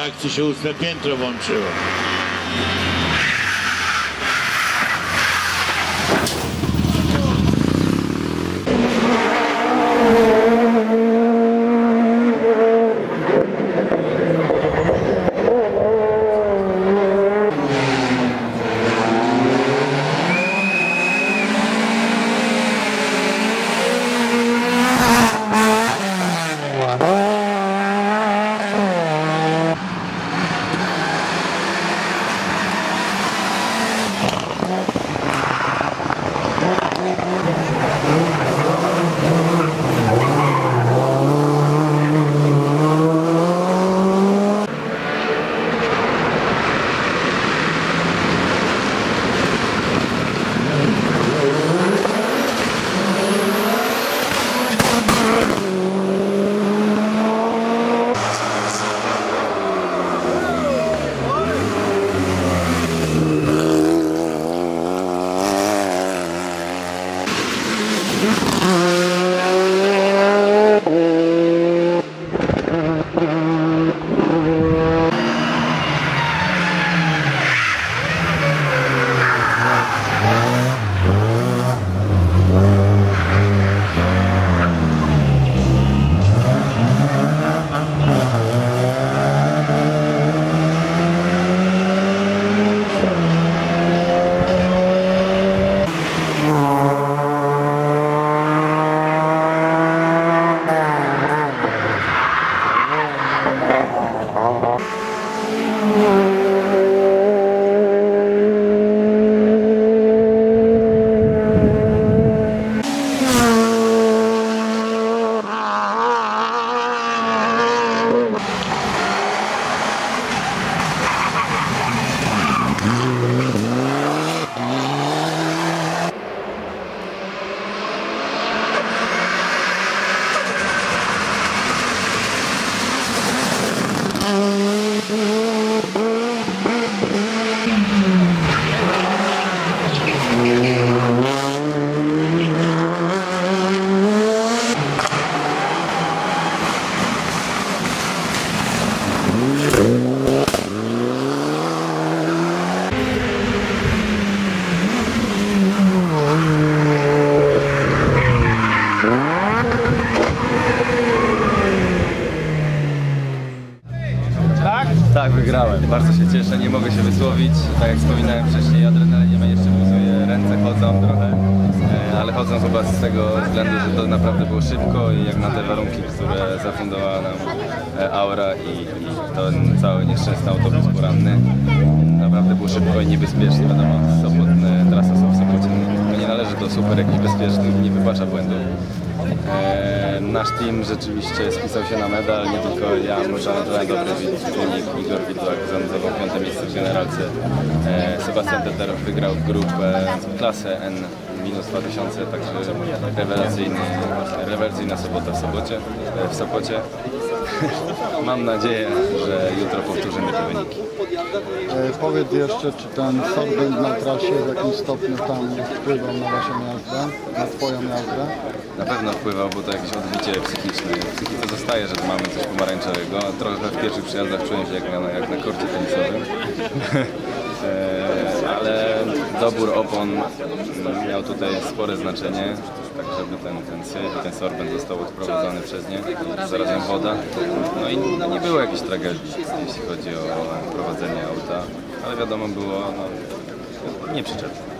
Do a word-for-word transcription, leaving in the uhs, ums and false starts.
akcji się ósme piętro włączyło. Tak, wygrałem. Bardzo się cieszę, nie mogę się wysłowić. Tak jak wspominałem wcześniej, adrenalina jeszcze buzuje, ręce chodzą trochę, ale chodzą chyba z tego względu, że to naprawdę było szybko i jak na te warunki, które zafundowała nam Aura i, i ten cały nieszczęsny autobus poranny. Naprawdę było szybko i niebezpiecznie, wiadomo, Sopotne, trasa w Sopocie nie należy do super jakichś bezpiecznych, nie wybacza błędów. E, nasz team rzeczywiście spisał się na medal, nie tylko ja, zanotowałem dobry wynik, Igor Widłak zanotował piąte miejsce w generalce, e, Sebastian Teterow wygrał grupę klasę N minus dwa tysiące, także rewelacyjny, rewelacyjna sobota w Sopocie. W Sopocie. Mam nadzieję, że jutro powtórzymy te wyniki. E, powiedz jeszcze, czy ten sorbent na trasie w jakimś stopniu tam wpływał na waszą jazdę, na twoją jazdę? Na pewno wpływał, bo to jakieś odbicie psychiczne. W psychice zostaje, że tu mamy coś pomarańczowego. Trochę w pierwszych przyjazdach czułem się jak na, jak na korcie tenisowym. e, ale dobór opon miał tutaj spore znaczenie, tak żeby ten, ten syf i ten sorbent został odprowadzony przez nie, zarazem woda. No i no, nie było jakiejś tragedii, jeśli chodzi o prowadzenie auta, ale wiadomo było, no, nie przyczepne.